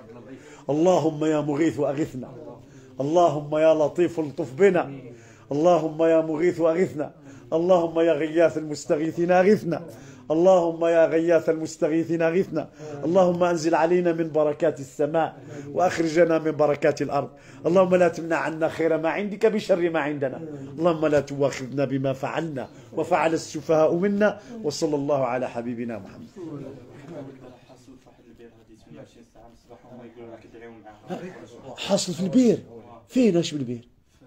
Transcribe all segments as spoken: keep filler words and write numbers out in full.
اللهم يا مغيث أغثنا، اللهم يا لطيف الطف بنا، اللهم يا مغيث أغثنا، اللهم يا غياث المستغيثين أغثنا، اللهم يا غياث المستغيثين أغثنا، اللهم أنزل علينا من بركات السماء وأخرجنا من بركات الأرض، اللهم لا تمنع عنا خير ما عندك بشر ما عندنا، اللهم لا تواخذنا بما فعلنا وفعل السفهاء منا، وصلى الله على حبيبنا محمد. حصل في البير؟ فين ايش بالبير؟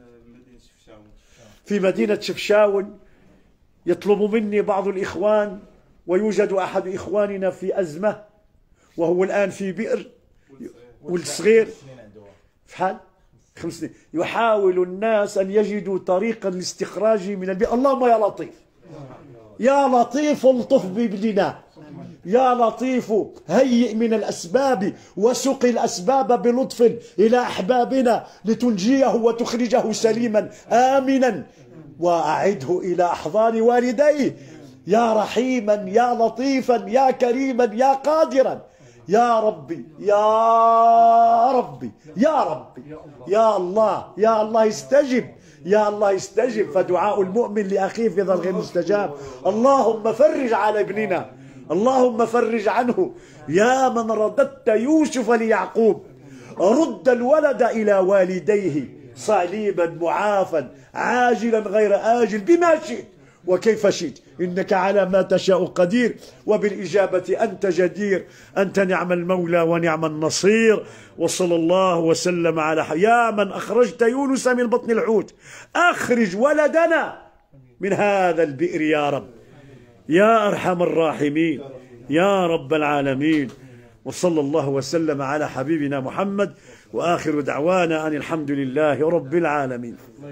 في مدينة شفشاون. يطلب مني بعض الإخوان، ويوجد أحد إخواننا في أزمة وهو الآن في بئر، والصغير في حال خمس سنين، يحاول الناس أن يجدوا طريقا لاستخراجه من البئر. اللهم يا لطيف، يا لطيف الطف بابننا، يا لطيف هيئ من الأسباب وسق الأسباب بلطف إلى أحبابنا لتنجيه وتخرجه سليما آمنا، وأعده إلى أحضان والديه، يا رحيما يا لطيفا يا كريما يا قادرا، يا ربي يا ربي يا ربي يا الله يا الله استجب، يا الله استجب، فدعاء المؤمن لأخيه في ظل غير مستجاب. اللهم فرج على ابننا، اللهم فرج عنه، يا من رددت يوسف ليعقوب، رد الولد إلى والديه صليبا معافا عاجلا غير آجل بما شئت وكيف شئت، إنك على ما تشاء قدير، وبالإجابة أنت جدير، أنت نعم المولى ونعم النصير. وصلى الله وسلم على حي. يا من أخرجت يونس من بطن الحوت، أخرج ولدنا من هذا البئر يا رب، يا أرحم الراحمين يا رب العالمين. وصلى الله وسلم على حبيبنا محمد، وآخر دعوانا أن الحمد لله رب العالمين.